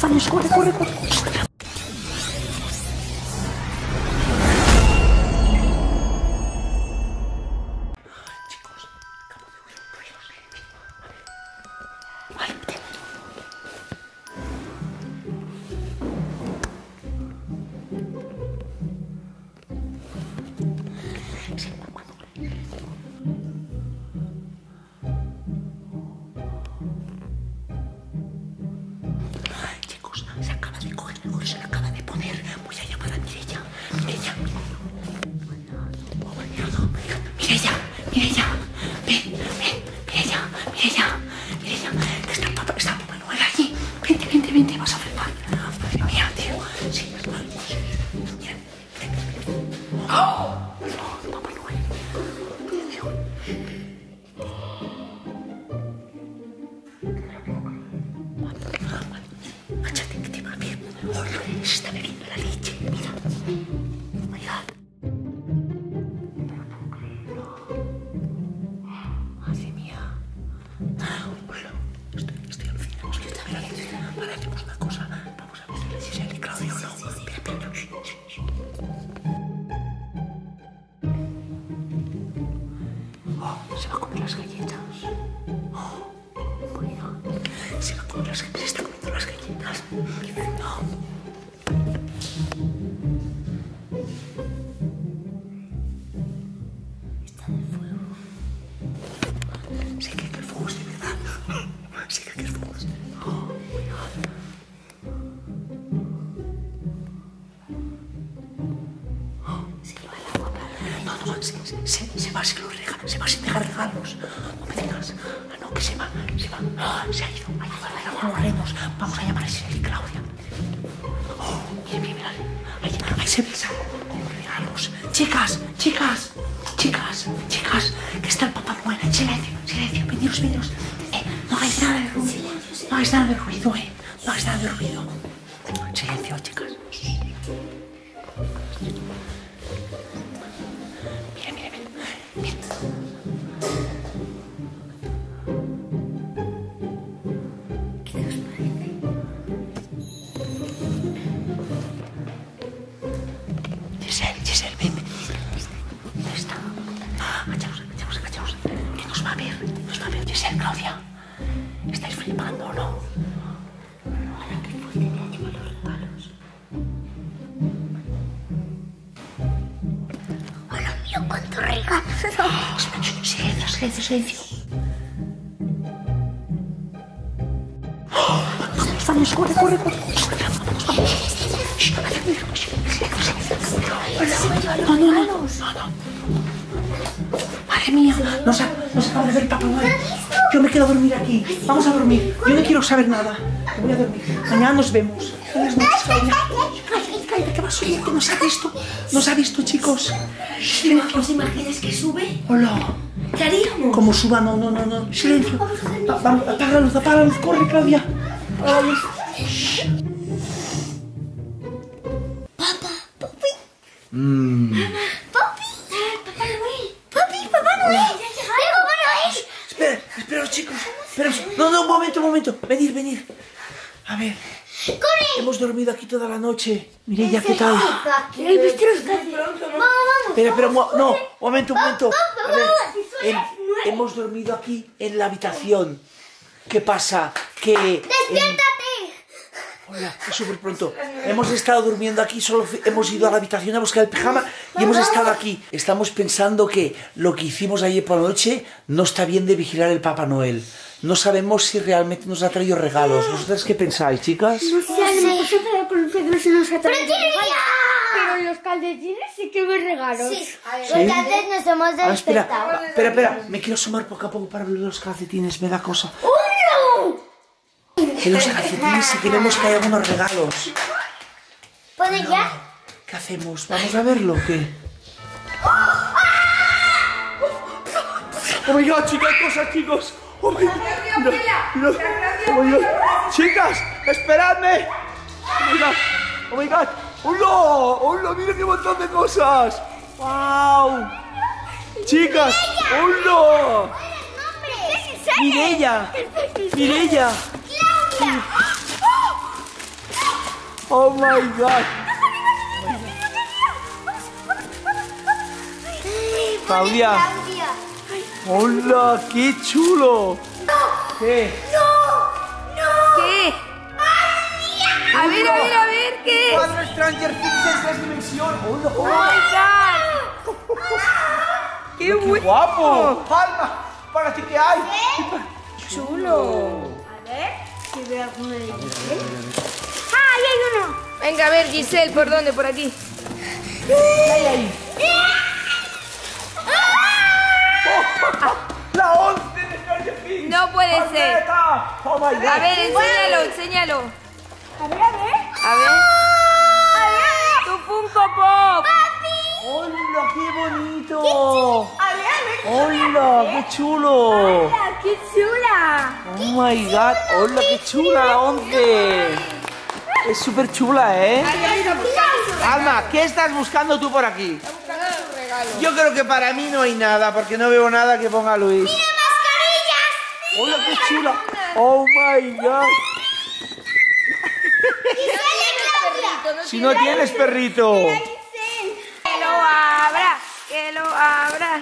Vamos, corre, corre, corre. Chicos, se acaba de coger el gorro, se le acaba de poner. Voy a llamar a Mireia. Mireia. Mireia, Mireia. Ven, ven. Mireia, Mireia. Mireia. Está Papá Noel allí. Vente, vente, vente. Vas a flipar. Madre mía, tío. Sí, mira. ¡Oh! Papá Noel. Cállate, que te va bien. Se está bebiendo la leche. Mira. Oh my God. Madre mía. Hola. Estoy alucinando. Vale, hacemos una cosa. Vamos a ver si sale Claudia o no. Espera, espera. Oh, se va a comer las galletas. Oh, my God. Se va a comer las galletas. Se está comiendo las galletas. No. Está en el fuego. Se cree que el fuego es de verdad. Se cree que el fuego es de verdad. Oh, my God. Se lleva el agua para... No, se va, se lo regala, se va sin dejar regalos. No me digas. Ah, no, que se va. Se ha ido. Ahí va, lo haremos. Vamos a llamar a Sirel y Claudia. Oh, mira. Ahí se pisa con los regalos. Chicas, que está el Papá Noel. Silencio, veniros. No hagáis nada de ruido. No hagáis nada de ruido, No hagáis nada de ruido. Silencio, chicas. Mira. ¿Qué os parece? Giselle, ven. ¿Dónde está? Agachaos. Que nos va a ver. Giselle, Claudia. ¿Estáis flipando o no? Ahora que fuerte le ha llevado los regalos. Hola, mío, cuántos regalos. Silencio. Vamos, corre. No. Madre mía, nos acaba de ver Papá Noel. Yo me quedo a dormir aquí. Vamos a dormir. Yo no quiero saber nada. Me voy a dormir. Mañana nos vemos. Buenas noches, Claudia. Cállate, que va a subir, que nos ha visto, chicos. ¿Os imagináis que sube? Hola. ¿Qué haríamos? Como suba, no. Silencio. Apaga la luz. Corre, Claudia. Apaga la luz. Papá, Papi. Papi. Papá Noel. Papá Noel. Espera, chicos. No, un momento. Venir. A ver. ¡Corre! Hemos dormido aquí toda la noche. Mireia, ¿qué tal? ¿Queréis vestir los calcetines? Vamos. Espera, no, un momento. A ver, hemos dormido aquí en la habitación. ¿Qué pasa? ¡Despiértate! Hola, es súper pronto. Hemos estado durmiendo aquí, solo hemos ido a la habitación a buscar el pijama y hemos estado aquí. Estamos pensando que lo que hicimos ayer por la noche no está bien de vigilar el Papá Noel. No sabemos si realmente nos ha traído regalos. ¿Vosotras qué pensáis, chicas? No sé, a lo mejor se trae con Pedro si nos ha traído regalos. Pero los calcetines sí que me regalos. Sí, ¿Sí? Pues antes nos hemos despertado. Espera, me quiero asomar poco a poco para ver los calcetines, me da cosa. ¡Uno! En los calcetines sí que vemos que hay algunos regalos. ¿Puede ya? ¿Qué hacemos? ¿Vamos a verlo o qué? Oh my God, chicas, hay cosas, chicos. Oh my God. Mira. Oh my God. Chicas, esperadme. Oh my God. ¡Hola! ¡Mira qué montón de cosas! ¡Wow! Chicas, ¡hola! Mireia. ¡Claudia! Oh my God. Claudia. Hola, qué chulo. ¿Qué? ¿Qué? A ver, ¿qué? Cuadro Stranger Things en 3 dimensiones. Hola, ¡Oh, my God! ¡Qué guapo! Palma, ¿para ti qué hay? chulo! A ver, si veo alguno de Giselle. ¡Ah, ahí hay uno! Venga, a ver, Giselle, ¿por dónde? Por aquí. ¿Qué hay ahí? ¡La 11 de Stranger Things! No puede ser. ¡Magneta! ¡Oh my God! A ver, enséñalo. A ver, a ver. A ver. ¡Tu Funko Pop! ¡Hola, qué bonito! A ver. ¡Hola, qué chulo! ¡Hola, qué chula! ¡Oh my God! ¡Hola, qué chula la 11! Es súper chula, ¿eh? Alma, ¿qué estás buscando tú por aquí? Yo creo que para mí no hay nada, porque no veo nada que ponga Luis. ¡Mira, mascarillas! ¡Hola, qué chula! ¡Oh my God! Si no tienes perrito. ¡Que lo abra! ¡Que lo abra!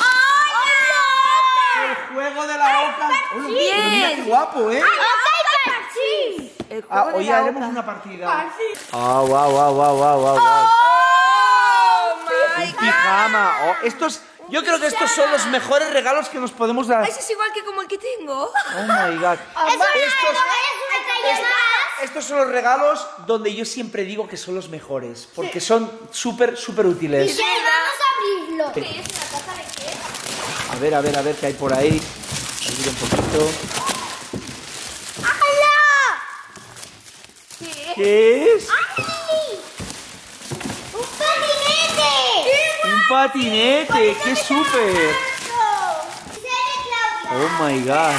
El juego de la oca. Hola, Bien. pero mira qué guapo, ¿eh? El juego de Hoy la haremos oca. una partida. Ah, wow. ¡Oh, my Un God! pijama. Oh, yo creo que estos son los mejores regalos que nos podemos dar. Ese es igual que como el que tengo. Oh my God. Estos son los regalos donde yo siempre digo que son los mejores, porque son súper útiles. Vamos a abrirlo. ¿Qué A ver qué hay por ahí. Abrir un poquito. ¿Qué es? ¡Un patinete! Un patinete, qué súper. Oh my God.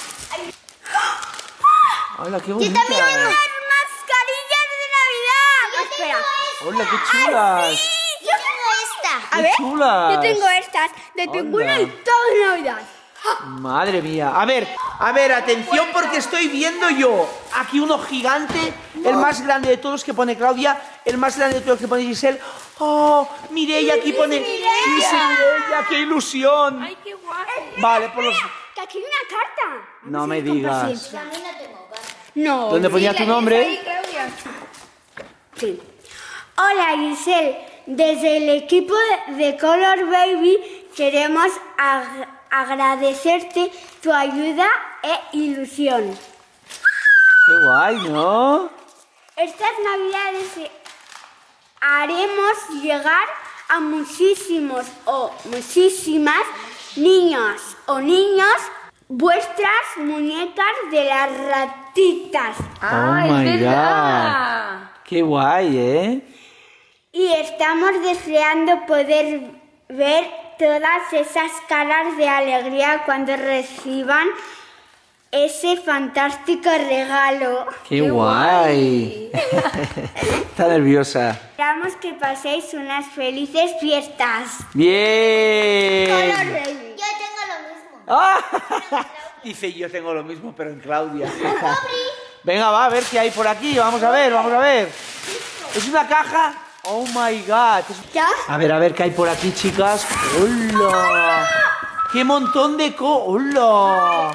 Hola, qué bonita. mascarillas de Navidad! Espera. Hola, qué chulas. Yo tengo esta. Qué chulas. Yo tengo estas de pingüino Hola. y todo de Navidad. Madre mía. A ver, atención porque estoy viendo yo aquí uno gigante, el más grande de todos que pone Claudia, el más grande de todos que pone Giselle. Oh, Mireia aquí pone Mireia, qué ilusión. ¡Ay, qué guapo! Vale, por los... Que aquí hay una carta. No me digas. No. ¿Dónde ponía tu nombre? Ahí, Claudia. Sí. Hola Giselle, desde el equipo de Color Baby queremos agradecerte tu ayuda e ilusión. Qué guay, ¿no? Estas navidades haremos llegar a muchísimos o muchísimas niños o niños vuestras muñecas de las ratitas. ¡Ah, Oh my es verdad! Qué guay, ¿eh? Y estamos deseando poder ver todas esas caras de alegría cuando reciban ese fantástico regalo. Qué guay. Está nerviosa. Esperamos que paséis unas felices fiestas. Bien. Baby. Yo tengo lo mismo. Ah, dice yo tengo lo mismo, pero en Claudia. Venga, va a ver qué hay por aquí. Vamos a ver. Es una caja. Oh my God. ¿Ya? A ver qué hay por aquí, chicas. ¡Hola! ¡Qué montón de ¡Hola!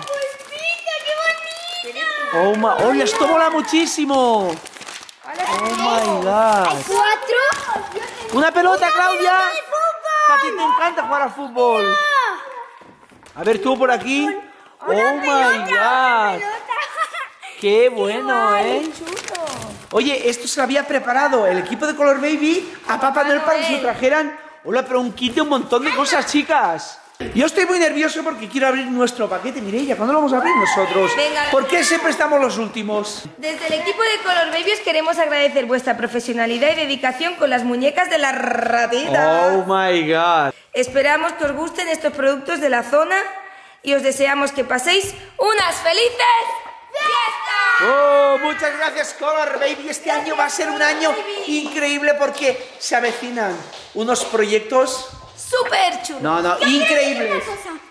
Oh my... ¡Hola! Esto mola muchísimo. Oh my God. 4. ¡Una pelota, Claudia! Que a ti te encanta jugar al fútbol. A ver tú por aquí. Oh my God. ¡Qué bueno, eh! Oye, esto se lo había preparado el equipo de Color Baby a Papá Noel para que se lo trajeran. Hola, pero un kit de un montón de cosas, chicas. Yo estoy muy nervioso porque quiero abrir nuestro paquete. Mireia, ¿cuándo lo vamos a abrir nosotros? Venga. ¿Por qué siempre estamos los últimos? Desde el equipo de Color Baby os queremos agradecer vuestra profesionalidad y dedicación con las muñecas de la ratita. Oh my God. Esperamos que os gusten estos productos de la zona y os deseamos que paséis unas felices fiestas. Oh, muchas gracias, Color Baby. Este año va a ser un año increíble porque se avecinan unos proyectos. ¡Súper chulo! No, increíbles.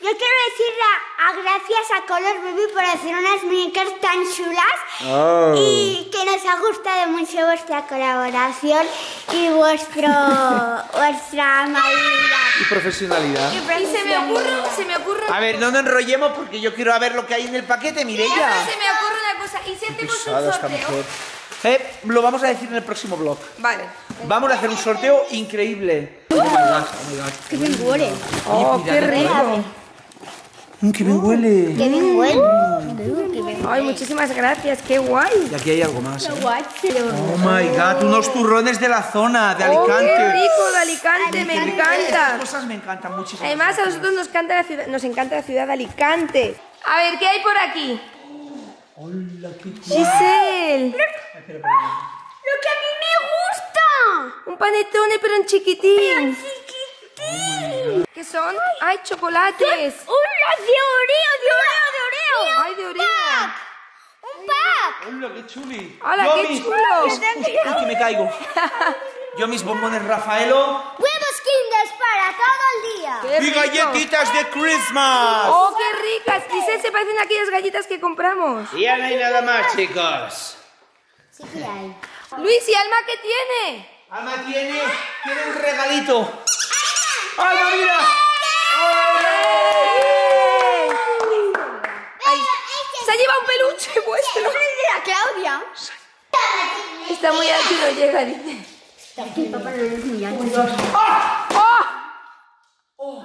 Yo quiero decirle gracias a Color Baby por hacer unas muñecas tan chulas y que nos ha gustado mucho vuestra colaboración y vuestra amabilidad. Y profesionalidad. Y se me ocurre. A ver, no nos enrollemos porque yo quiero ver lo que hay en el paquete, Mireia. Se me ocurre una cosa. ¿Y si hacemos un sorteo? Lo vamos a decir en el próximo vlog. Vale. Vamos a hacer un sorteo increíble. Oh my god. ¡Qué bien huele! ¡Oh, qué rico! ¡Qué bien huele! ¡Qué bien huele! Ay, muchísimas gracias, qué guay. Y aquí hay algo más. ¡Qué guay! Oh my god, unos turrones de la zona, de Oh, qué Alicante. rico de Alicante, me Estas encanta. cosas me encantan muchísimo. Además, a nosotros nos encanta la ciudad de Alicante. A ver, ¿qué hay por aquí? Hola, qué Giselle, ¡Lo que a mí me gusta! un panetone pero en chiquitín. ¡Chiquitín! ¿Qué son? ¡Ay, chocolates! ¡Hola, de Oreo! ¡Ay, de Oreo! ¡Un pack! Hola, qué chuli. ¡Hala, qué chulo! Es que me caigo. Yo mis bombones Rafaelo. ¡Huevos Kinders para todo el día! ¡Qué Y rico! galletitas de Christmas. ¡Oh, qué ricas! Giselle, se parecen a aquellas galletas que compramos. Y ya no hay nada más, chicos. Sí que hay. Luis, ¿y Alma qué tiene? Alma tiene un regalito. ¡Alma, mira! Ay, se ha llevado un peluche vuestro. ¡Es de la Claudia! Está muy alto y no llega, dice. Papá no es muy alto. ¡Oh!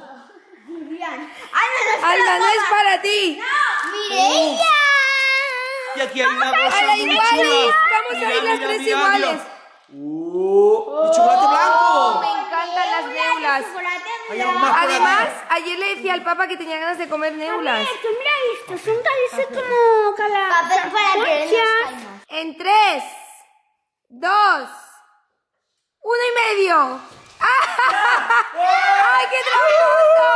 ¡Alma, Alma, no es para ti. ¡Mireia! Y aquí hay una cosa ¡Hala, muy iguales! chula. Vamos a ir las tres iguales. ¡Y chocolate blanco! Me encantan las neulas. Hay algo más por Además, aquí. ayer le decía al papá que tenía ganas de comer neulas. Mira esto, son casi como papel para En 3, 2, 1 y medio. ¡Ay, qué tramposo!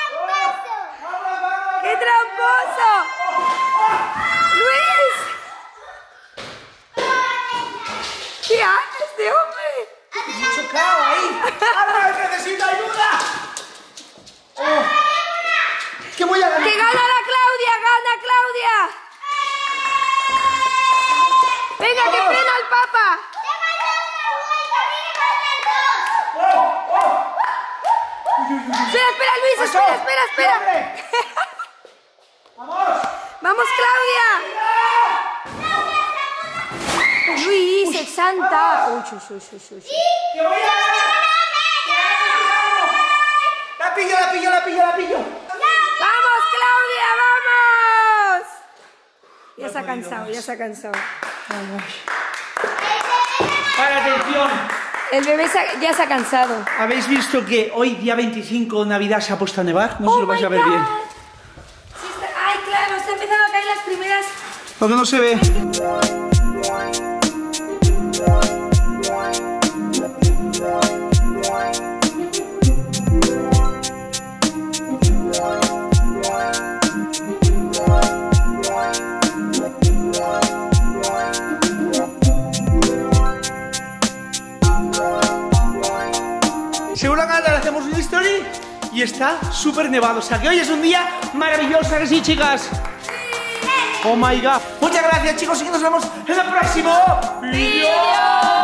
¡Qué tramposo! ¡Luis! ¿Qué hace este hombre? Me he chocado ahí. ¡Alma, necesito ayuda! ¿Qué voy a ganar? ¡Que gana la Claudia! ¡Gana Claudia! ¡Venga, que frena al papa! Espera, Luis, espera. ¡Vamos! ¡Vamos, Claudia! Luis, es santa. Uy. ¡Que voy a ganar! ¡La pillo! ¡Vamos, Claudia, vamos! Ya se ha cansado. ¡Para, atención! El bebé ya se ha cansado. ¿Habéis visto que hoy, día 25, Navidad, se ha puesto a nevar? No sé si lo vais a ver bien. Ay, claro, está empezando a caer las primeras. Porque no se ve. Seguro que ahora hacemos una story y está súper nevado. O sea que hoy es un día maravilloso, ¿a que sí, chicas? Oh my god. Muchas gracias, chicos, y nos vemos en el próximo video.